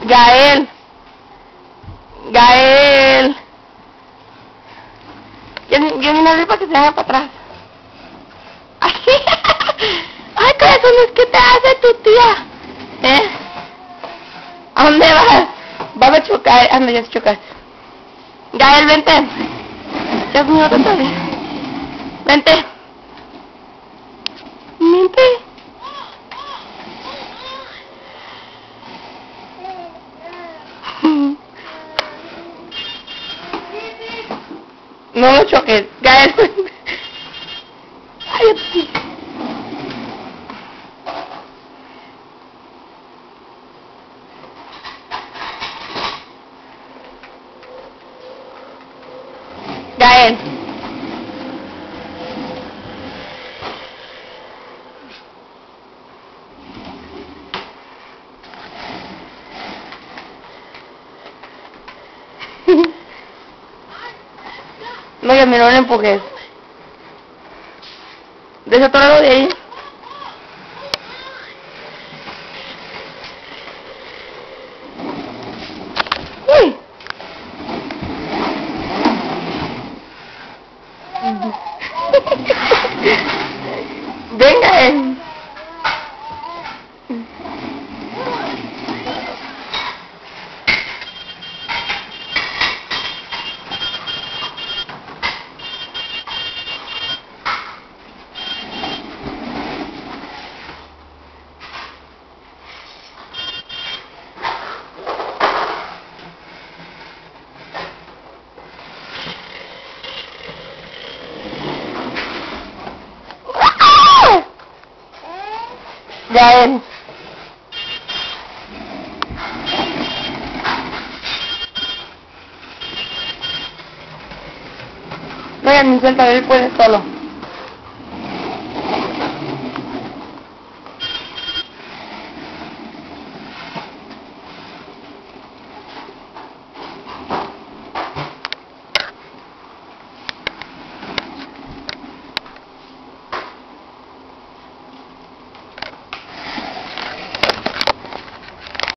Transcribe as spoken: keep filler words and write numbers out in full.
Gael. Gael. Yo, yo vine a ver para que se haga para atrás. Ay, ay, corazones, ¿qué te hace tu tía? ¿Eh? ¿A dónde vas? Vamos a chocar. Anda, ya se chocaste. Gael, vente. Dios mío, todavía. Vente. Vente. No lo choques. Gael. Ay, sí. Gael. No, que me no le empujes. Desatóralo de ahí. Uy. Venga, eh. Gael. Venga, mi suelta, él puede solo.